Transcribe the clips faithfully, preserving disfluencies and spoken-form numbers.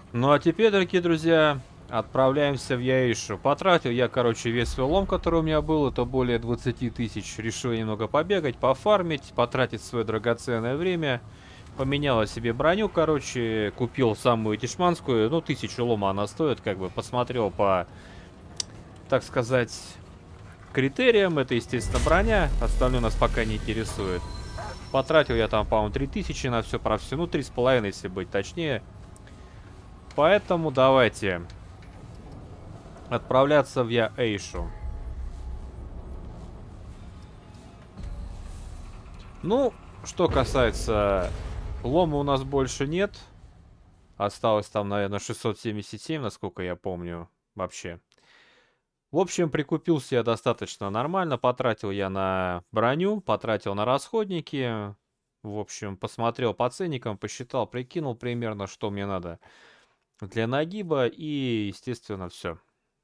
Ну а теперь, дорогие друзья, отправляемся в Яишу. Потратил я, короче, весь свой лом, который у меня был, это более двадцати тысяч. Решил немного побегать, пофармить, потратить свое драгоценное время. Поменяла себе броню, короче, купил самую дешманскую, ну, тысячу лома она стоит, как бы, посмотрел по, так сказать, критериям. Это, естественно, броня, остальное нас пока не интересует. Потратил я там, по-моему, три тысячи на все про все, ну, три с половиной, если быть точнее. Поэтому давайте отправляться в Яэйшу. Ну, что касается лома, у нас больше нет. Осталось там, наверное, шестьсот семьдесят семь, насколько я помню, вообще. В общем, прикупился я достаточно нормально. Потратил я на броню, потратил на расходники. В общем, посмотрел по ценникам, посчитал, прикинул примерно, что мне надо для нагиба. И, естественно, все.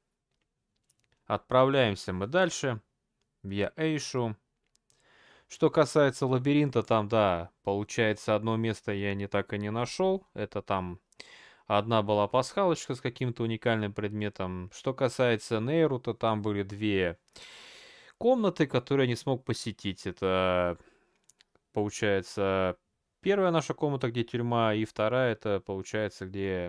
Отправляемся мы дальше в Яэйшу. Что касается лабиринта, там, да, получается, одно место я не так и не нашел. Это там одна была пасхалочка с каким-то уникальным предметом. Что касается Нейру, то там были две комнаты, которые я не смог посетить. Это, получается, первая наша комната, где тюрьма, и вторая, это, получается, где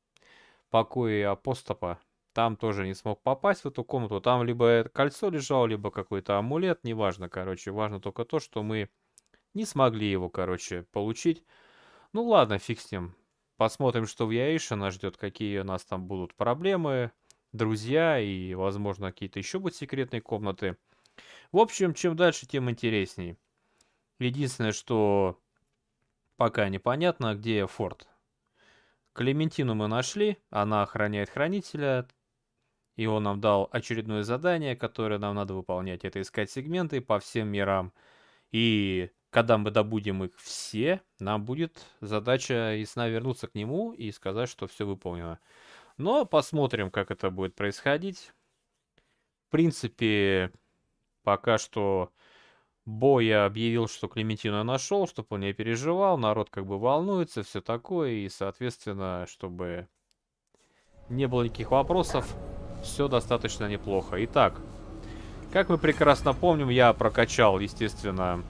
покои апостопа. Там тоже не смог попасть в эту комнату. Там либо кольцо лежало, либо какой-то амулет, неважно, короче. Важно только то, что мы не смогли его, короче, получить. Ну ладно, фиг с ним. Посмотрим, что в Яише нас ждет, какие у нас там будут проблемы, друзья и, возможно, какие-то еще будут секретные комнаты. В общем, чем дальше, тем интересней. Единственное, что пока непонятно, где форт. Клементину мы нашли, она охраняет хранителя, и он нам дал очередное задание, которое нам надо выполнять. Это искать сегменты по всем мирам. И когда мы добудем их все, нам будет задача ясна вернуться к нему и сказать, что все выполнено. Но посмотрим, как это будет происходить. В принципе, пока что Боя объявил, что Клементину нашел, чтобы он не переживал, народ как бы волнуется, все такое, и, соответственно, чтобы не было никаких вопросов, все достаточно неплохо. Итак, как мы прекрасно помним, я прокачал, естественно,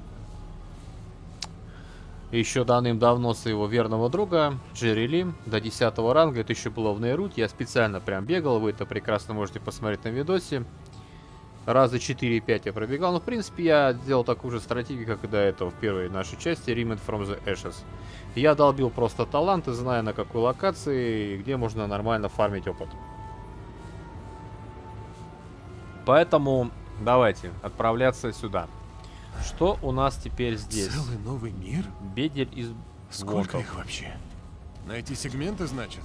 еще давным-давно своего верного друга Джерри Ли до десятого ранга. Это еще было в Нейруте. Я специально прям бегал. Вы это прекрасно можете посмотреть на видосе. Раза четыре-пять я пробегал. Но, в принципе, я сделал такую же стратегию, как и до этого в первой нашей части Remnant from the Ashes. Я долбил просто таланты, зная на какой локации, где можно нормально фармить опыт. Поэтому давайте отправляться сюда. Что у нас теперь здесь? Целый новый мир? Бедель из Сколько Вонтов. их вообще? Найти сегменты, значит?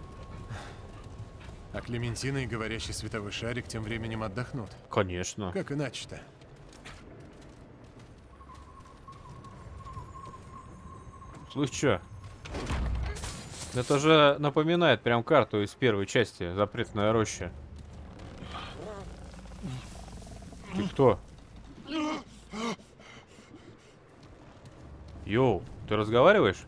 А Клементина и говорящий световой шарик тем временем отдохнут. Конечно. Как иначе-то? Слышь, чё? Это же напоминает прям карту из первой части «Запретная роща». Ты кто? Йоу, ты разговариваешь?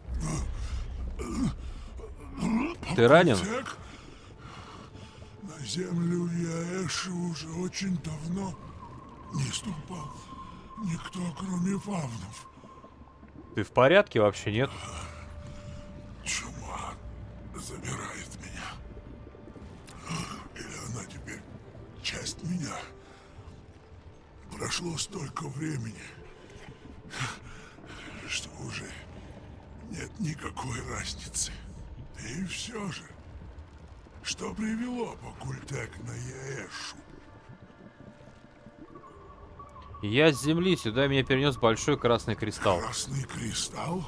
Ты ранен? Культек? На землю Яэши уже очень давно не ступал никто, кроме фавнов. Ты в порядке вообще, нет? Чума забирает меня. Или она теперь часть меня? Прошло столько времени, что уже нет никакой разницы. И все же, что привело Покультек на Яэшу? Я с земли, сюда меня перенес большой красный кристалл. Красный кристалл?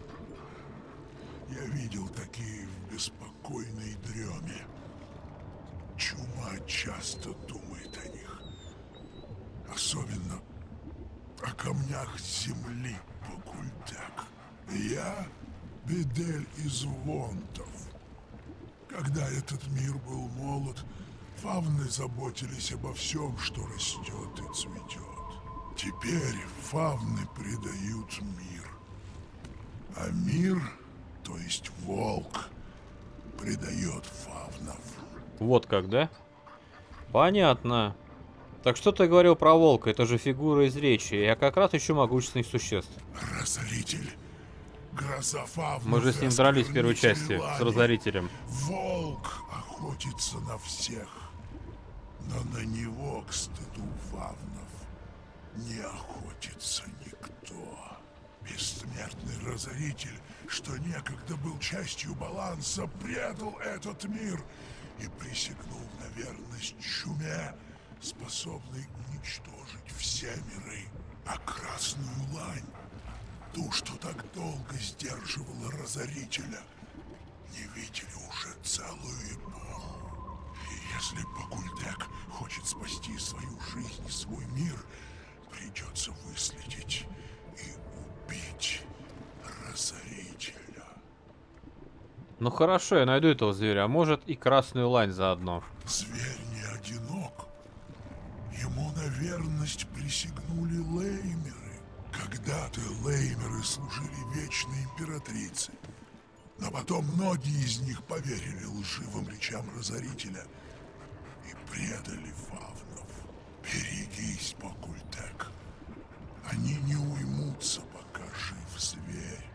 Я видел такие в беспокойной дреме. Чума часто думает о них. Особенно о камнях земли Покультек. Я Бедель из Вонтов. Когда этот мир был молод, фавны заботились обо всем, что растет и цветет. Теперь фавны предают мир. А мир, то есть волк, предает фавнов. Вот как, да? Понятно. Так что ты говорил про волка? Это же фигура из речи. Я как раз ищу могущественных существ. Разоритель. Гроза фавнов. Мы же с ним и дрались в первой осквернитель части, с лани. Разорителем. Волк охотится на всех, но на него, к стыду фавнов, не охотится никто. Бессмертный разоритель, что некогда был частью баланса, предал этот мир и присягнул на верность чуме, способной уничтожить все миры. А красную лань, ту, что так долго сдерживала разорителя, не видели уже целую эпоху. И если Покультек хочет спасти свою жизнь и свой мир, придется выследить и убить разорителя. Ну хорошо, я найду этого зверя, а может и красную лань заодно. Зверь не одинок. Ему на верность присягнули леймеры. Когда-то леймеры служили вечной императрице. Но потом многие из них поверили лживым речам разорителя и предали фавнов. Берегись, Покультек. Они не уймутся, пока жив зверь.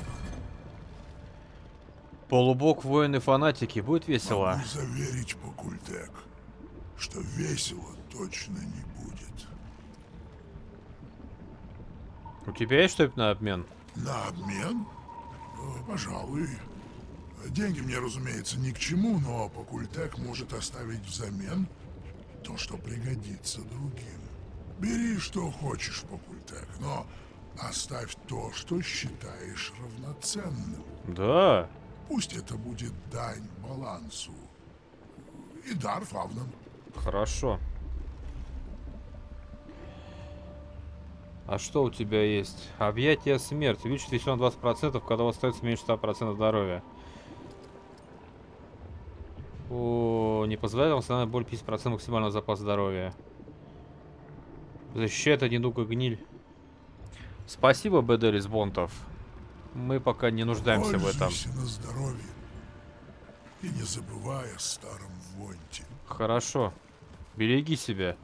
Полубог, воины, фанатики. Будет весело. Могу заверить, Покультек, что весело точно не будет. У тебя есть что-нибудь на обмен? На обмен? Э, Пожалуй. Деньги мне, разумеется, ни к чему, но Покультек может оставить взамен то, что пригодится другим. Бери, что хочешь, Покультек, но оставь то, что считаешь равноценным. Да. Пусть это будет дань балансу. И дар фавнам. Хорошо. А что у тебя есть? Объятие смерти. Увеличит еще на двадцать процентов, когда у вас остается меньше ста процентов здоровья. О, не позволяет вам установить более пятидесяти процентов максимального запаса здоровья. Защищает от недуга гниль. Спасибо, Бедель из Бонтов. Мы пока не нуждаемся в этом. Пользуйся на здоровье. И не забывай о старом Вонте. Хорошо. Береги себя.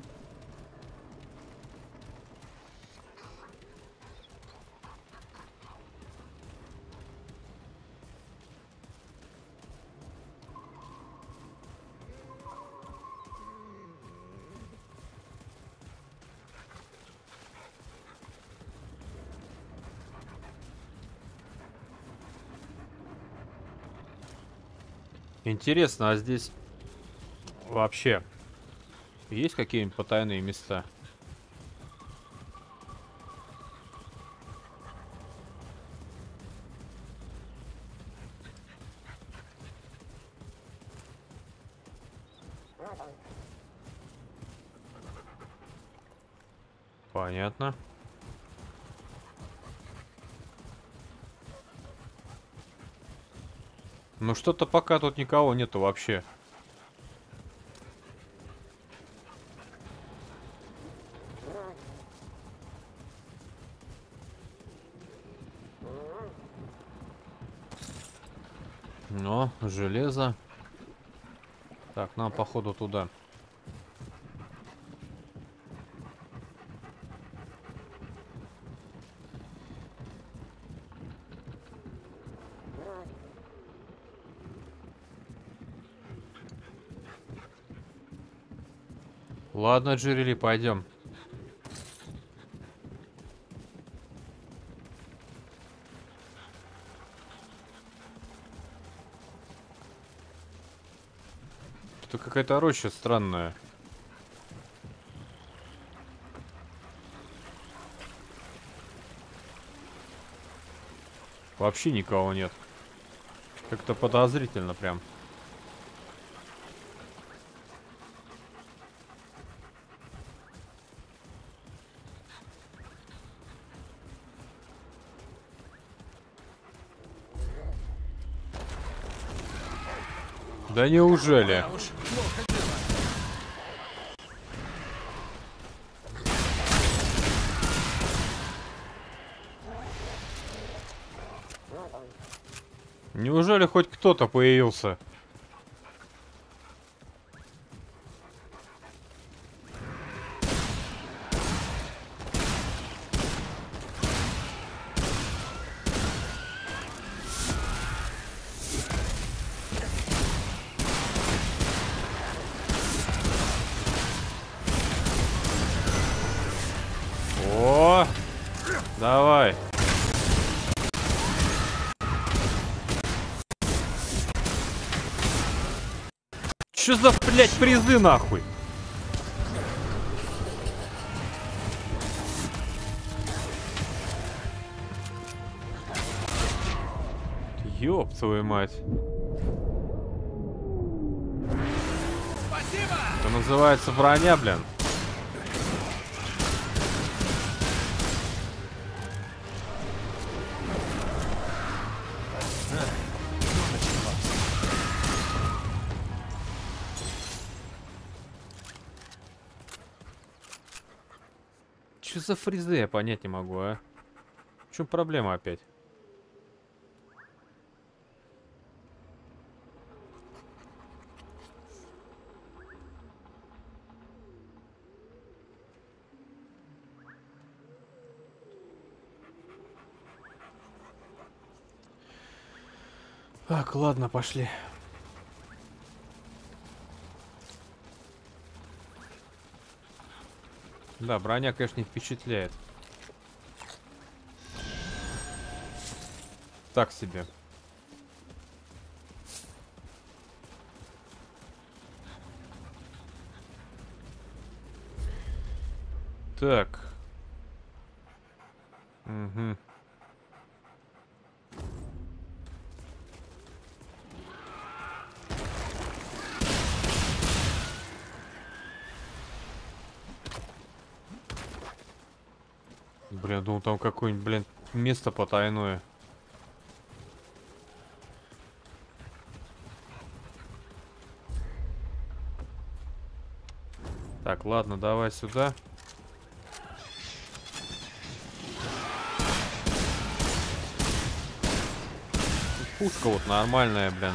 Интересно, а здесь вообще есть какие-нибудь потайные места? Понятно. Ну что-то пока тут никого нету вообще. Но железо. Так, нам походу туда. Ладно, Джерили, пойдем. Это какая-то роща странная. Вообще никого нет. Как-то подозрительно прям. Да неужели? Неужели хоть кто-то появился? Давай. Чё за, блядь, призы нахуй? Ёб твою мать. Спасибо! Это называется броня, блин. Что за фризы, я понять не могу, а? В чем проблема опять? Так, ладно, пошли. Да, броня, конечно, не впечатляет. Так себе. Так. Угу. Блин, думал, там какое-нибудь, блин, место потайное. Так, ладно, давай сюда. Пушка вот нормальная, блин.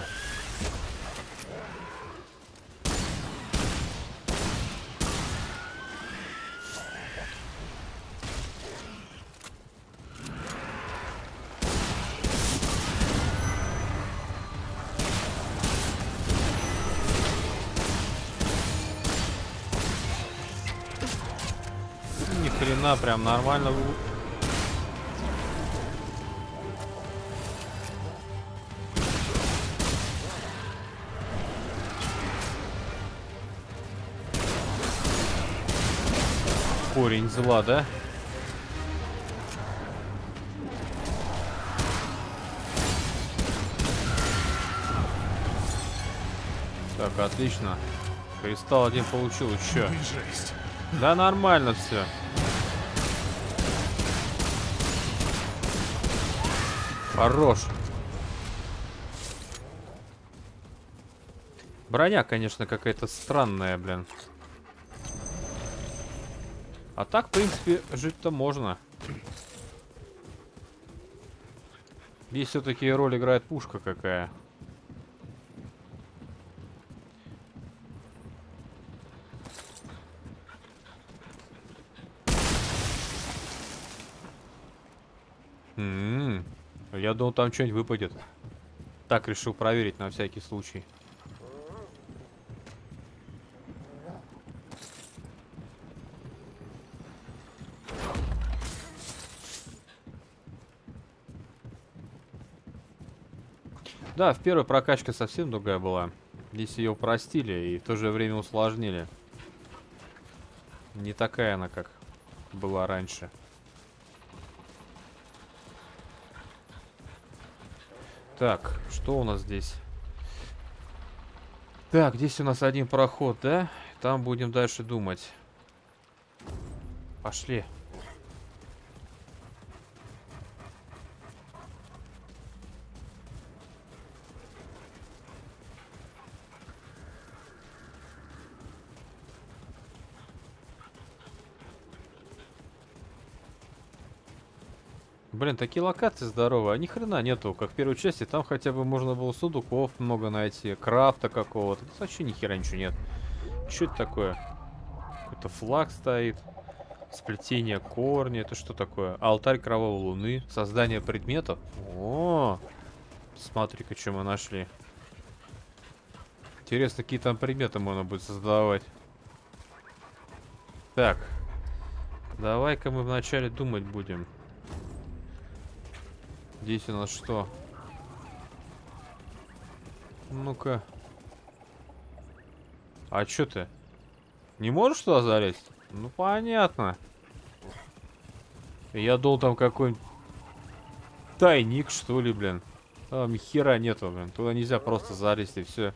Ни хрена, прям нормально. Корень зла, да? Так, отлично. Кристалл один получил еще. Жесть. Да нормально все. Хорош. Броня, конечно, какая-то странная, блин. А так, в принципе, жить-то можно. Здесь все-таки роль играет пушка какая. М-м-м. Я думал, там что-нибудь выпадет. Так, решил проверить на всякий случай. Да, в первой прокачке совсем другая была. Здесь ее упростили и в то же время усложнили. Не такая она, как была раньше. Так, что у нас здесь? Так, здесь у нас один проход, да? Там будем дальше думать. Пошли. Блин, такие локации здоровые, а ни хрена нету, как в первой части. Там хотя бы можно было сундуков много найти, крафта какого-то. Тут вообще ни хера ничего нет. Что это такое? Какой-то флаг стоит. Сплетение корня. Это что такое? Алтарь кровавой луны. Создание предметов. О, смотри-ка, что мы нашли. Интересно, какие там предметы можно будет создавать. Так. Давай-ка мы вначале думать будем. Здесь у нас что? Ну-ка. А чё ты? Не можешь туда залезть? Ну, понятно. Я думал, там какой-нибудь тайник, что ли, блин. Там ни хера нету, блин. Туда нельзя просто залезть и все.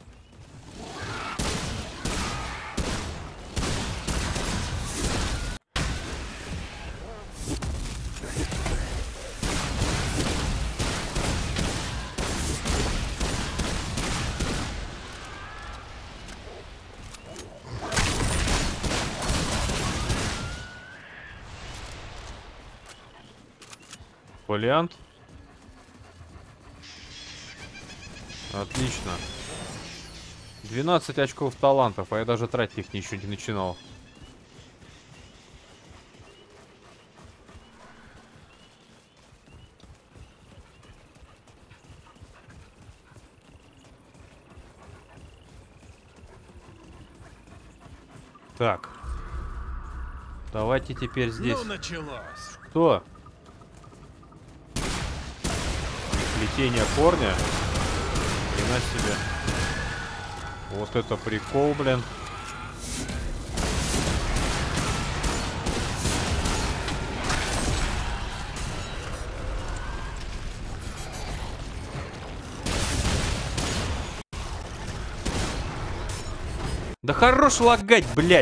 Фолиант. Отлично. двенадцать очков талантов, а я даже тратить их ничего не начинал. Так. Давайте теперь здесь. Ну, началось. Что? Плетение корня? И на себе. Вот это прикол, блин. Да хорош лагать, блядь!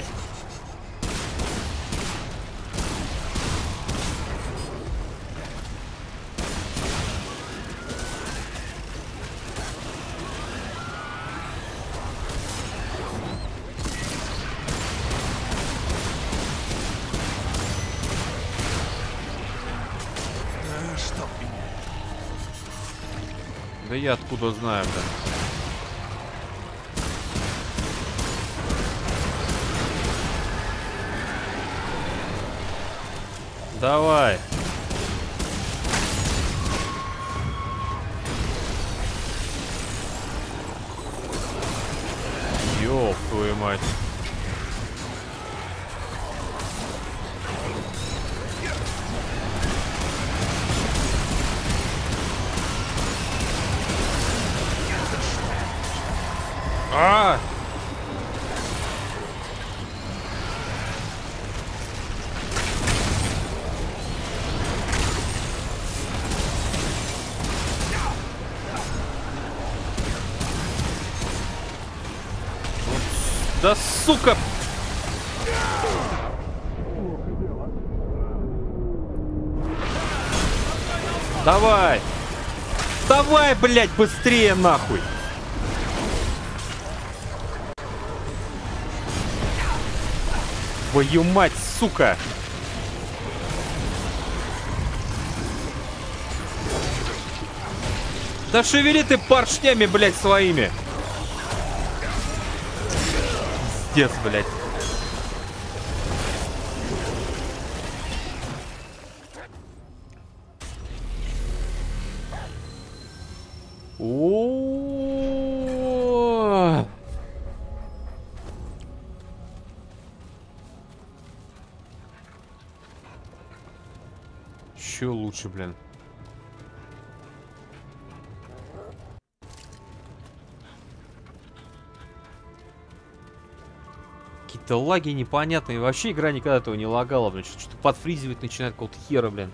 А, чтоб меня. Да я откуда знаю, блин. Давай. Ёб твою мать. А! Да сука! Давай! Давай, блядь, быстрее нахуй! Твою мать, сука! Да шевели ты поршнями, блядь, своими! Пиздец, блядь. О-о-о-о! Чё лучше, блин? Какие-то лаги непонятные. Вообще игра никогда этого не лагала, блин. Что-то подфризивать начинает какого-то хера, блин.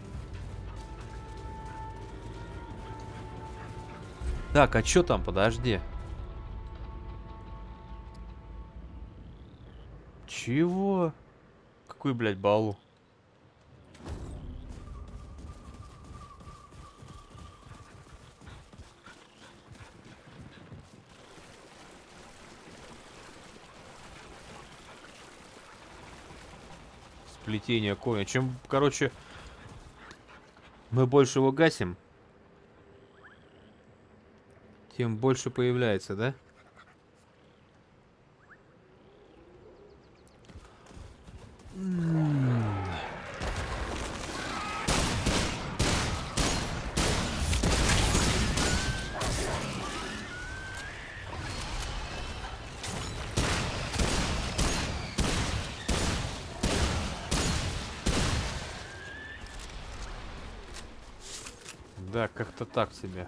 Так, а чё там? Подожди. Чего? Какой, блядь, балу? Сплетение коня. Чем, короче, мы больше его гасим, тем больше появляется, да? Да, как-то так себе.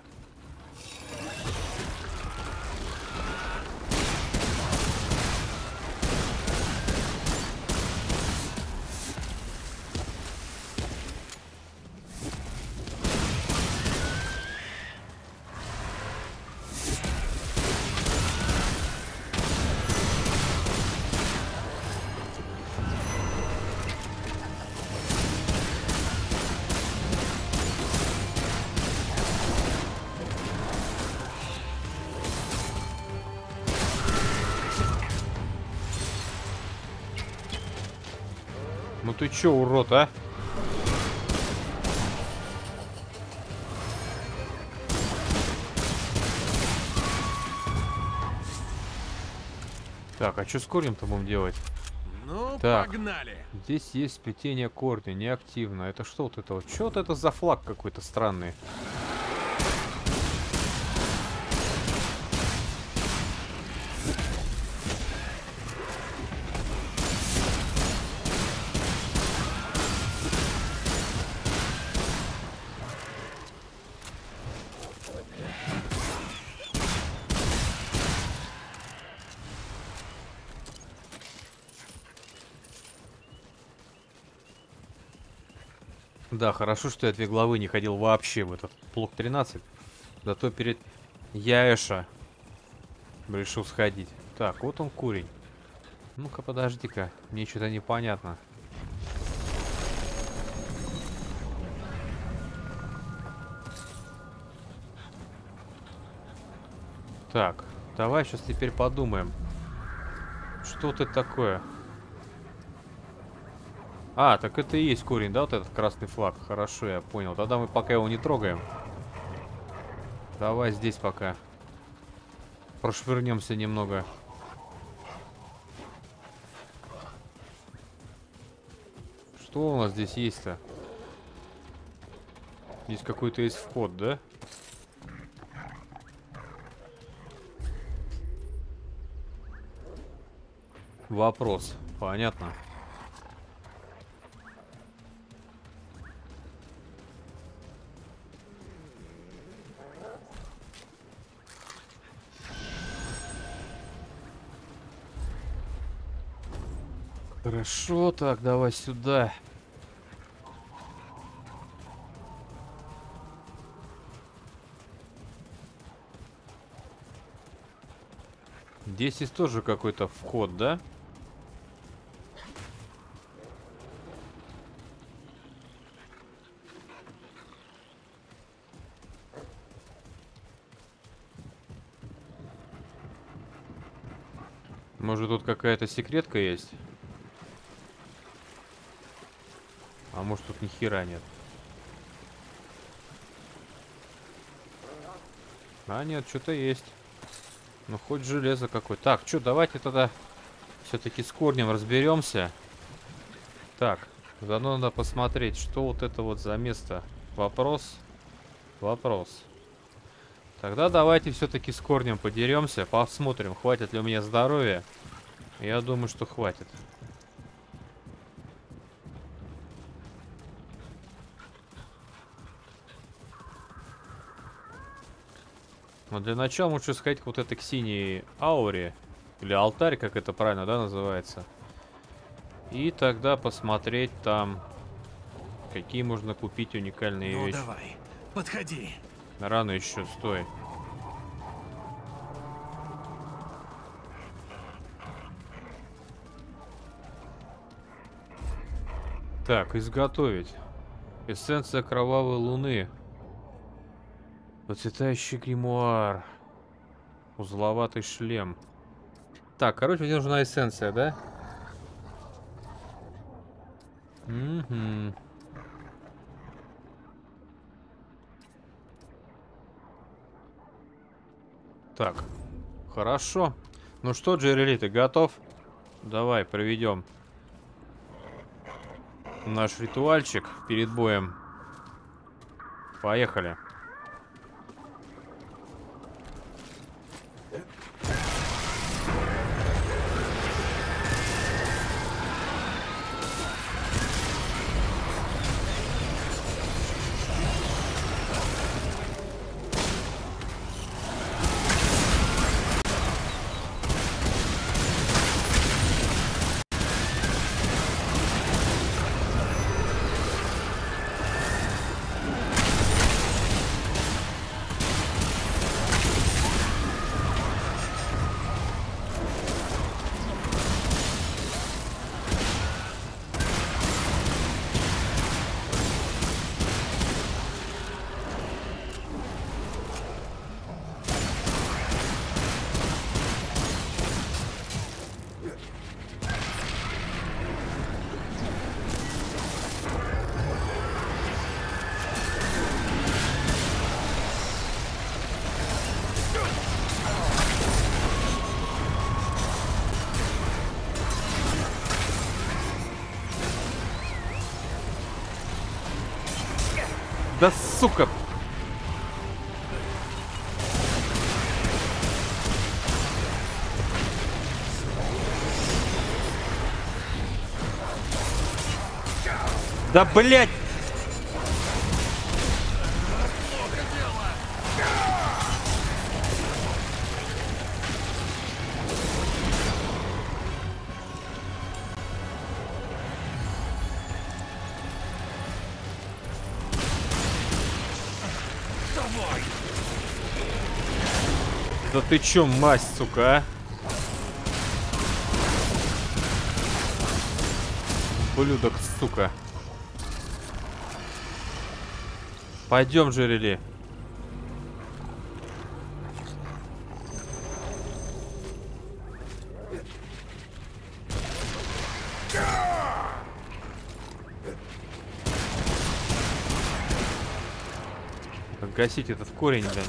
Ну ты чё, урод, а? Так, а что с корнем-то будем делать? Ну, Так. погнали! Здесь есть сплетение корня, неактивно. Это что вот это вот? Что вот это за флаг какой-то странный? Да, хорошо, что я две главы не ходил вообще в этот блок тринадцать. Зато перед Яэша решил сходить. Так, вот он курень. Ну-ка, подожди-ка. Мне что-то непонятно. Так, давай сейчас теперь подумаем. Что ты такое? А, так это и есть корень, да, вот этот красный флаг? Хорошо, я понял. Тогда мы пока его не трогаем. Давай здесь пока прошвырнемся немного. Что у нас здесь есть-то? Здесь какой-то есть вход, да? Вопрос. Понятно. Хорошо, так, давай сюда. Здесь есть тоже какой-то вход, да? Может, тут какая-то секретка есть? А может, тут ни хера нет? А, нет, что-то есть. Ну, хоть железо какое. Так, что, давайте тогда все-таки с корнем разберемся. Так, заодно надо посмотреть, что вот это вот за место. Вопрос. Вопрос. Тогда давайте все-таки с корнем подеремся. Посмотрим, хватит ли у меня здоровья. Я думаю, что хватит. Но для начала лучше сходить к вот этой к синей ауре. Или алтарь, как это правильно, да, называется. И тогда посмотреть там, какие можно купить уникальные Ну вещи. давай, подходи. Рано еще, стой. Так, изготовить. Эссенция кровавой луны. Процветающий гримуар. Узловатый шлем. Так, короче, мне нужна эссенция, да? Угу. Так, хорошо. Ну что, Джерри, ты готов? Давай, проведем наш ритуальчик перед боем. Поехали. Да сука! Да блять! Да ты чё, мазь, сука, а? Блюдок, сука. Пойдем, Жерели. Гасить этот корень, блин.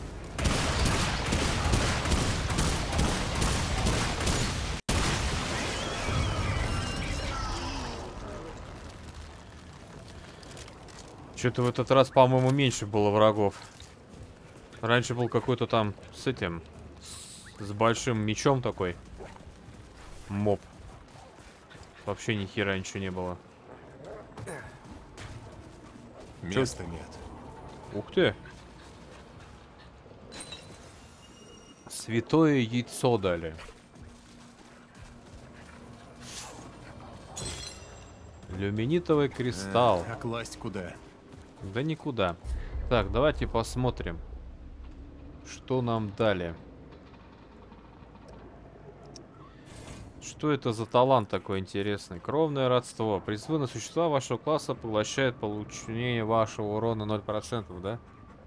Что-то в этот раз, по-моему, меньше было врагов. Раньше был какой-то там с этим, с, с большим мечом такой моб. Вообще ни хера ничего не было. Места Чё? Нет. Ух ты! Святое яйцо дали. Люминитовый кристалл. А, а класть куда? Да никуда. Так, давайте посмотрим, что нам дали. Что это за талант такой интересный? Кровное родство. Призванные существа вашего класса поглощают получение вашего урона ноль процентов, да?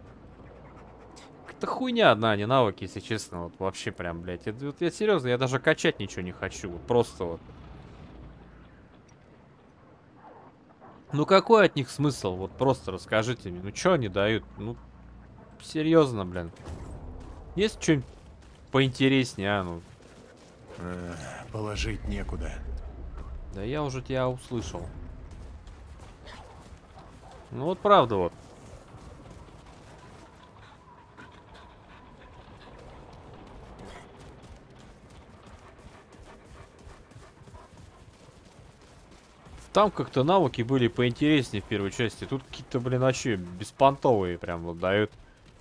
Это хуйня одна, а не навыки, если честно. Вот вообще прям, блядь. Это, вот я серьезно, я даже качать ничего не хочу. Вот просто вот. Ну какой от них смысл? Вот просто расскажите мне. Ну что они дают? Ну, серьезно, блин. Есть что-нибудь поинтереснее, а? Ну. А, положить некуда. Да я уже тебя услышал. Ну вот правда вот. Там как-то навыки были поинтереснее в первой части. Тут какие-то, блин, вообще беспонтовые прям вот дают.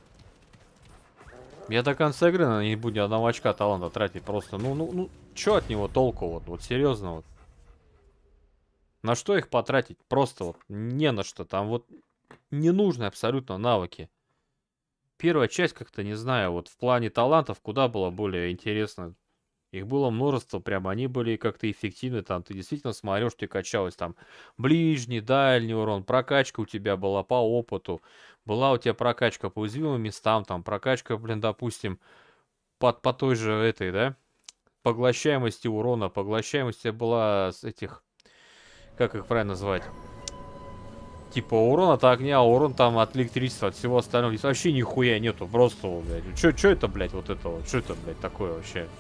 Я до конца игры, наверное, не буду ни одного очка таланта тратить. Просто, ну, ну, ну, чё от него толку? Вот, вот серьезно вот. На что их потратить? Просто вот не на что. Там вот не нужны абсолютно навыки. Первая часть как-то, не знаю, вот в плане талантов куда было более интересно. Их было множество, прям они были как-то эффективны. Там ты действительно смотрел, что тебе качалось там ближний, дальний урон. Прокачка у тебя была по опыту. Была у тебя прокачка по уязвимым местам. Там прокачка, блин, допустим, по, по той же этой, да? Поглощаемости урона. Поглощаемость у тебя была с этих... Как их правильно назвать? Типа урон от огня, урон там от электричества, от всего остального. Здесь вообще нихуя нету. Просто, блядь. Чё, чё это, блядь, вот это вот? Что это, блядь, такое вообще?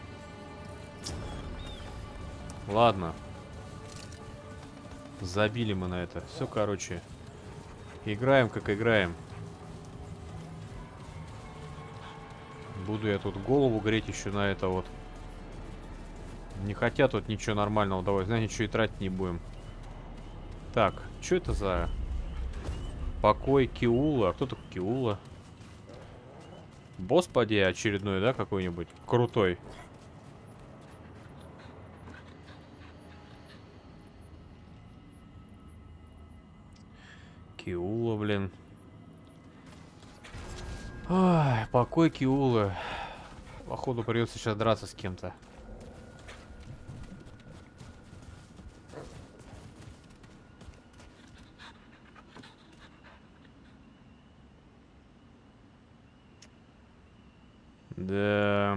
Ладно. Забили мы на это. Все, короче. Играем, как играем. Буду я тут голову греть еще на это вот. Не хотят тут ничего нормального давать. Знаете, ничего и тратить не будем. Так, что это за... Покой Киула? А кто такой Киула? Босс, поди, очередной, да, какой-нибудь? Крутой. Киула, блин. Ай, покой Киулы. Походу придется сейчас драться с кем-то. Да.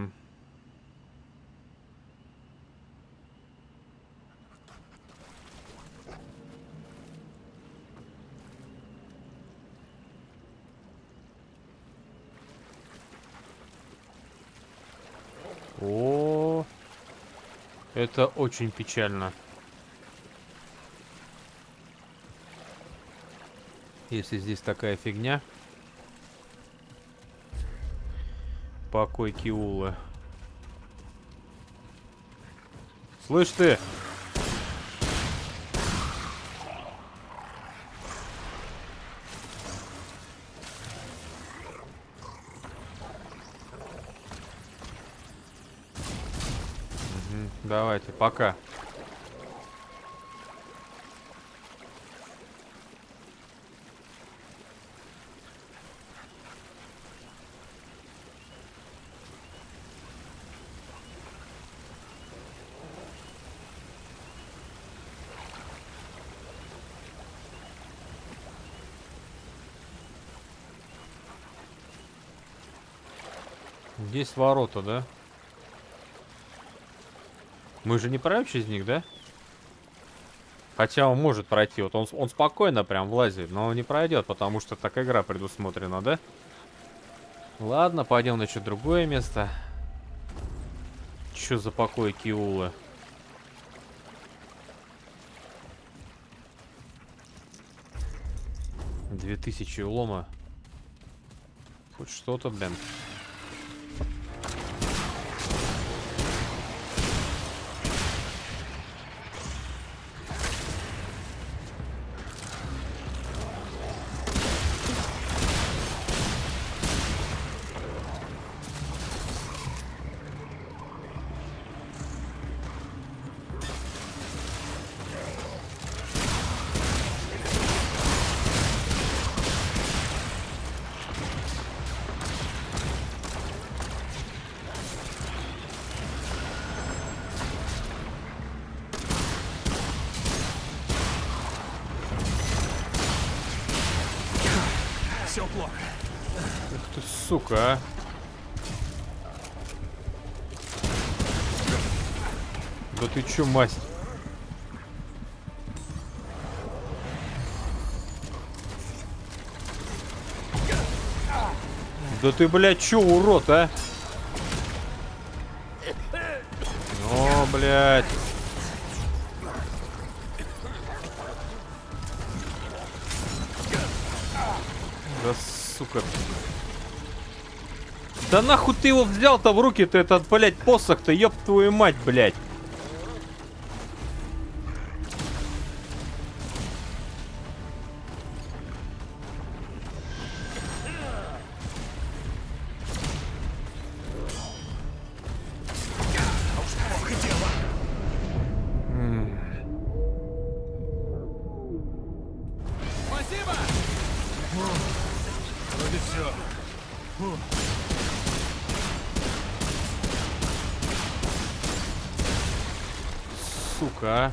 О, это очень печально. Если здесь такая фигня. Покой Киулы. Слышь ты! Угу, давайте, пока. Здесь ворота, да? Мы же не пройдем через них, да? Хотя он может пройти. Вот он, он спокойно прям влазит, но не пройдет, потому что так игра предусмотрена, да? Ладно, пойдем на что-то другое место. Что за покой Киулы? Две тысячи улома. Хоть что-то, блин. Все плохо. Ух ты, сука, а. Да ты чё, масть? Да ты, блядь, чё, урод, а? О, блядь. Да, сука. Да нахуй ты его взял-то в руки-то, этот, блядь, посох-то, ёб твою мать, блядь. Спасибо! Вроде все. Сука, а.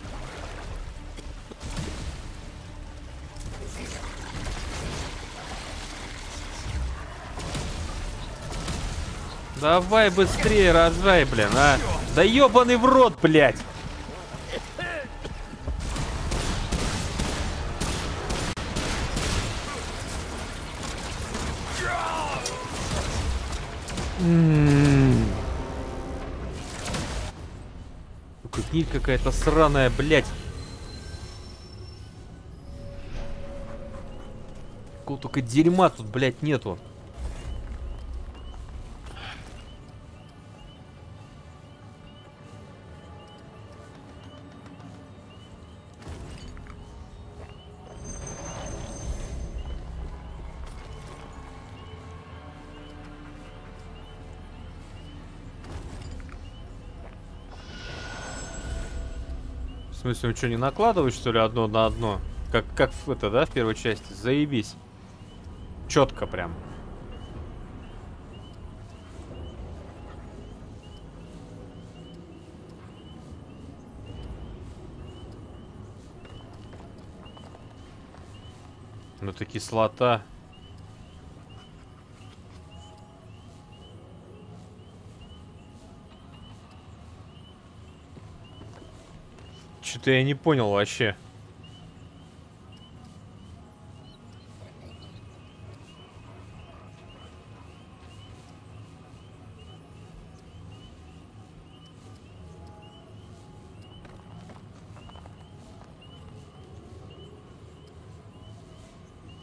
Давай быстрее рожай, блин, а. Да ёбаный в рот, блядь. Гниль какая-то сраная, блядь. Какого только дерьма тут, блядь, нету. В смысле, он что, не накладывает, что ли, одно на одно? Как, как в это, да, в первой части? Заебись. Четко прям. Ну, это кислота. Что-то я не понял вообще.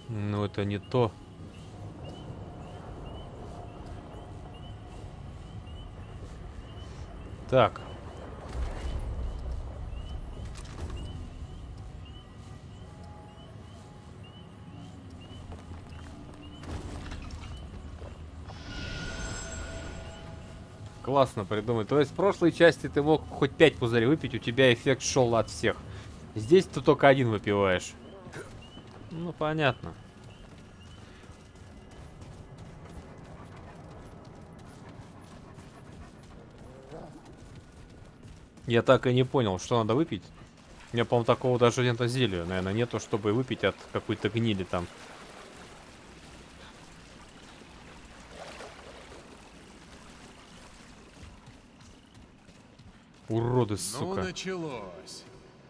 Ну, это не то. Так. Классно придумать. То есть в прошлой части ты мог хоть пять пузырей выпить, у тебя эффект шел от всех. Здесь ты только один выпиваешь. Ну, понятно. Я так и не понял, что надо выпить. У меня, по-моему, такого даже нет зелья, наверное, нету, чтобы выпить от какой-то гнили там. Уроды, Ну, сука. началось.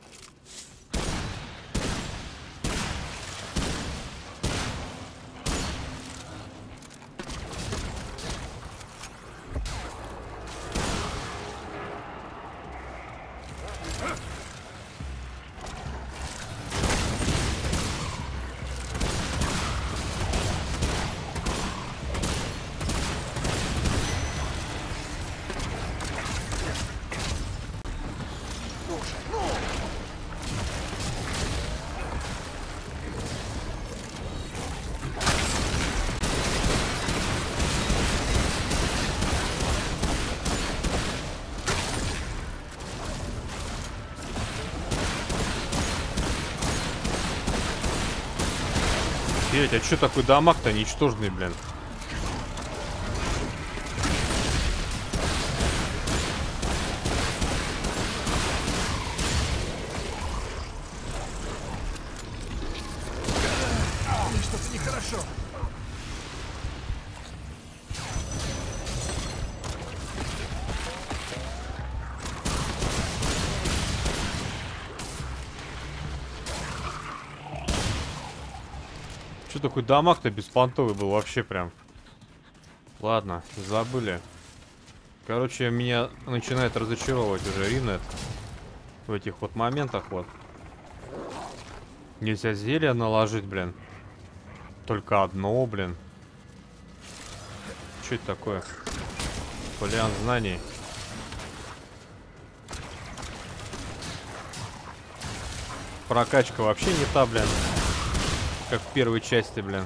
Блять, а чё такой дамаг-то ничтожный, блин? Что-то нехорошо. Чё такой дамаг-то беспонтовый был вообще прям? Ладно, забыли. Короче, меня начинает разочаровывать уже Ринет. В этих вот моментах вот. Нельзя зелье наложить, блин. Только одно, блин. Что это такое? Фолиант знаний. Прокачка вообще не та, блин. Как в первой части, блин.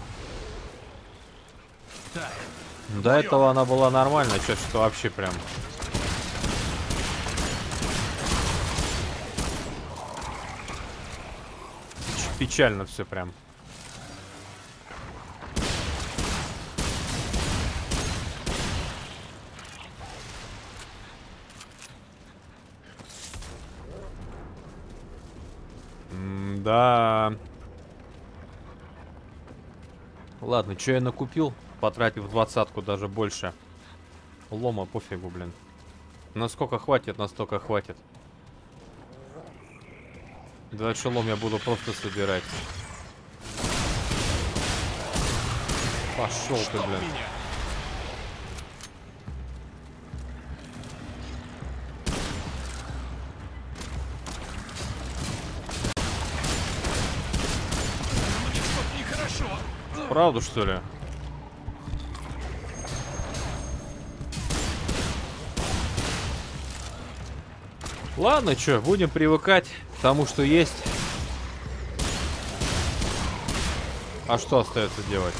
Так, До этого она была нормальная, сейчас что вообще прям. Печ- Печально все прям. М-да. Ладно, что я накупил, потратив двадцатку, даже больше. Лома пофигу, блин. Насколько хватит, настолько хватит. Дальше лом я буду просто собирать. Пошел ты, блин. меня. Мне что-то нехорошо. Правду, что ли? Ладно, что, будем привыкать к тому, что есть. А что остается делать?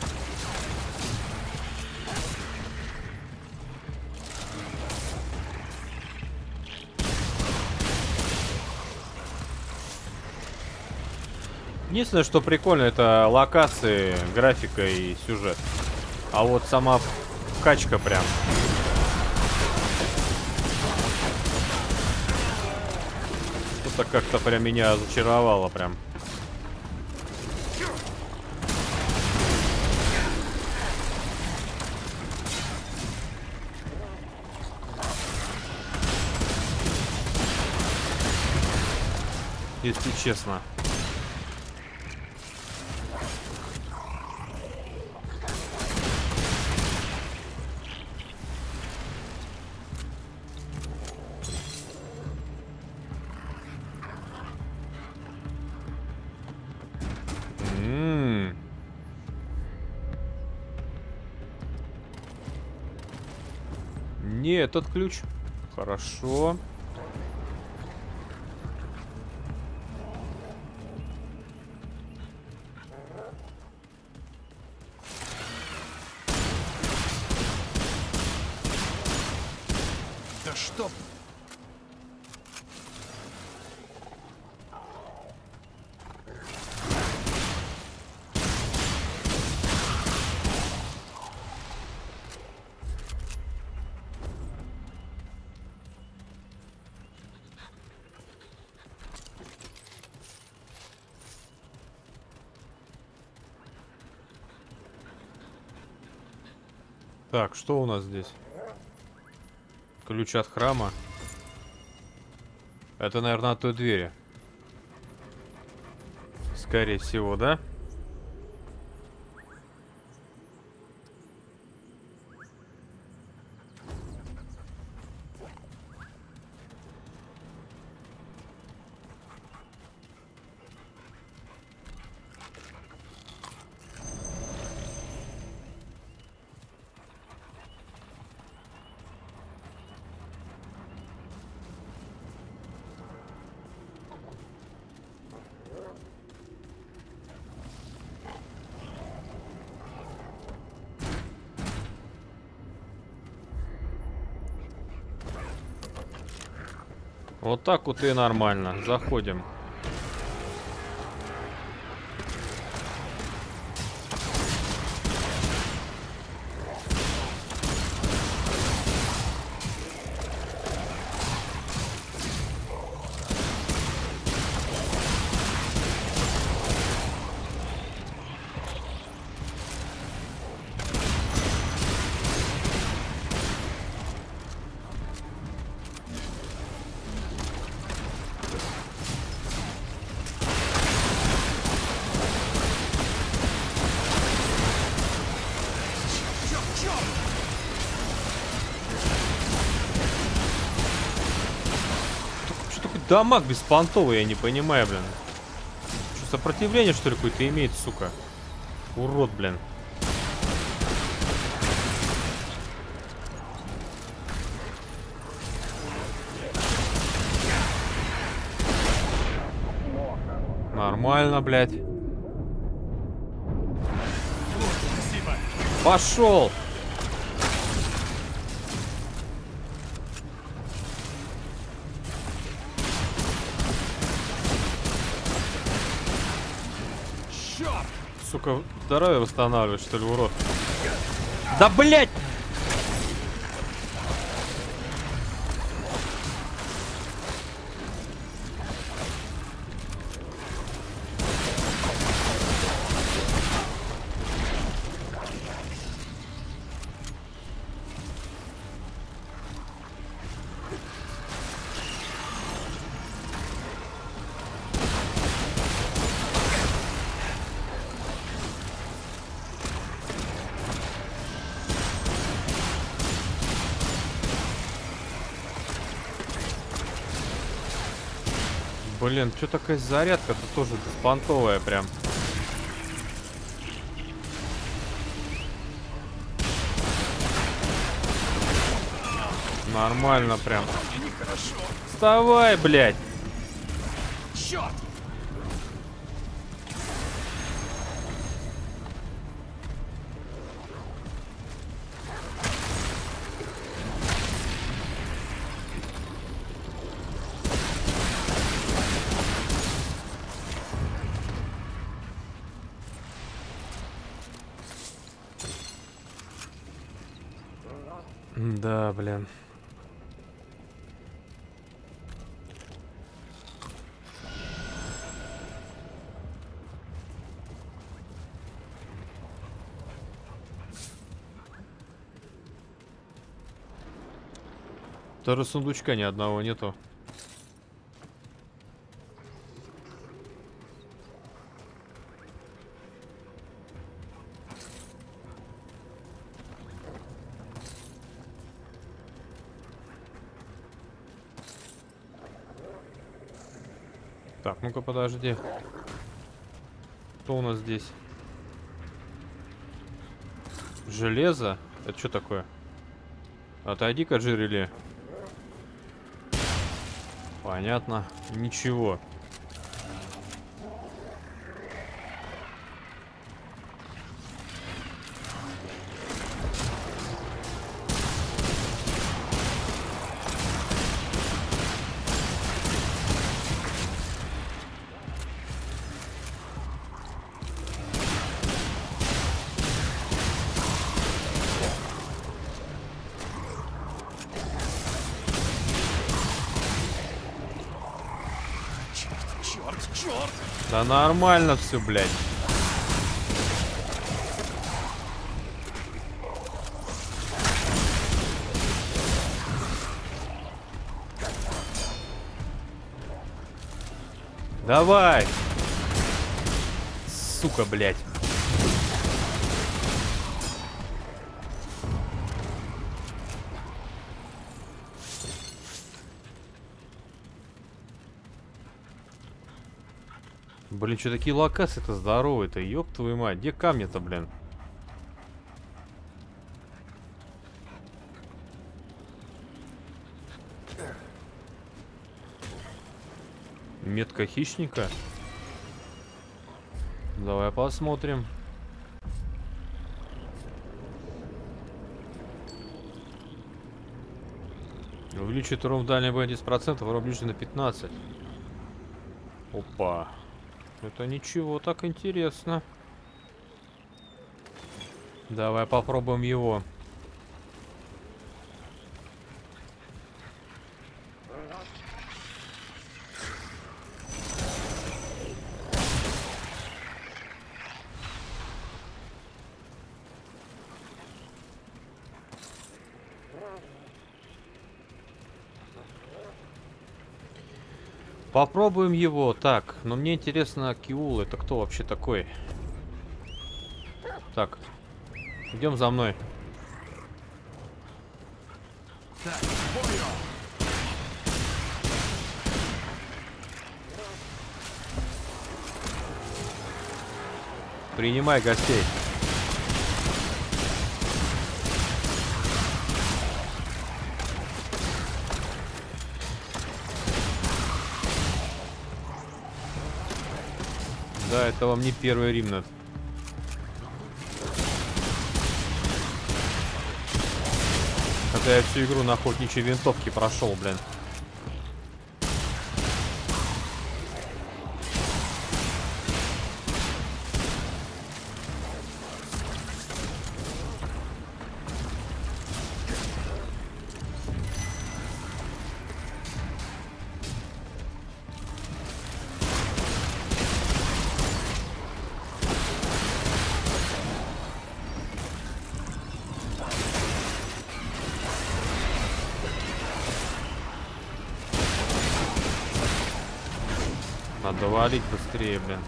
Единственное, что прикольно, это локации, графика и сюжет. А вот сама качка прям. Что-то как-то прям меня зачаровало прям. Если честно. Ммм. Не этот ключ. Хорошо. Да что? Так, что у нас здесь? Ключ от храма. Это, наверное, от той двери. Скорее всего, да? Вот так вот и нормально. Заходим. Что такое дамаг беспонтовый, я не понимаю, блин. Что, сопротивление, что ли, какое-то имеет, сука? Урод, блин. Нормально, блядь. Пошел! Сука, здоровье восстанавливает, что ли, урод? Да, блядь! Блин, что такая зарядка-то тоже беспонтовая прям. Нормально прям. Вставай, блядь. Черт! Да, блин. Даже сундучка ни одного нету. Так, ну-ка подожди. Что у нас здесь? Железо? Это что такое? Отойди-ка, Джерили. Понятно. Ничего. Черт, черт! Да нормально все, блядь. Давай! Сука, блядь. Блин, что такие локации-то здоровые-то? Ёб твою мать, где камни-то, блин? Метка хищника. Давай посмотрим. Увеличит урон в дальнем бою на десять процентов, урон ближе на пятнадцать. Опа. Это ничего, так интересно. Давай попробуем его. Попробуем его. Так, но мне интересно, Киул это кто вообще такой? Так, идем за мной. Так, понял. Принимай гостей. Да, это вам не первый Римнет. Когда я всю игру на охотничьей винтовке прошел, блин. Надо валить быстрее, блин.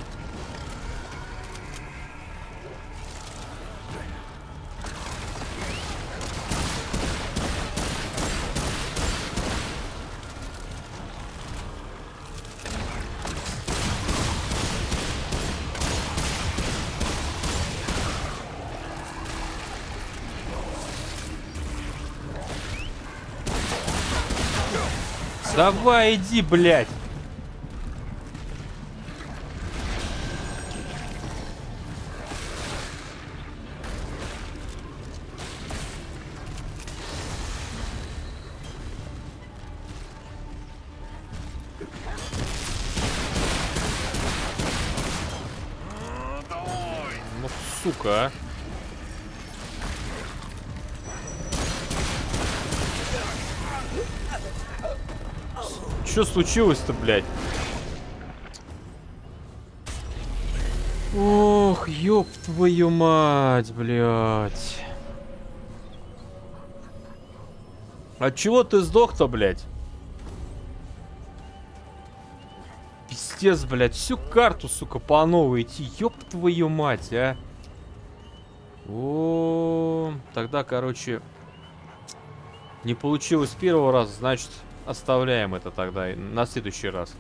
Давай, иди, блядь. Ну, сука, а. Что случилось-то, блядь? Ох, ёб твою мать, блядь. От чего ты сдох-то, блядь? Пиздец, блядь, всю карту, сука, по новой идти. Ёб твою мать, а. О, тогда, короче, не получилось с первого раза, значит, оставляем это тогда на следующий раз.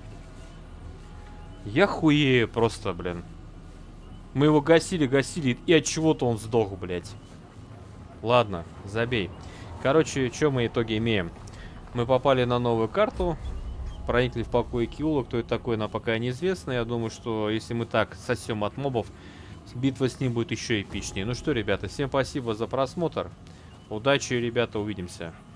Я хуею просто, блин. Мы его гасили, гасили, и от чего-то он сдох, блядь. Ладно, забей. Короче, что мы в итоге имеем? Мы попали на новую карту, проникли в покой Киула. Кто это такой, нам пока неизвестно. Я думаю, что если мы так сосем от мобов, битва с ним будет еще эпичнее. Ну что, ребята, всем спасибо за просмотр. Удачи, ребята, увидимся.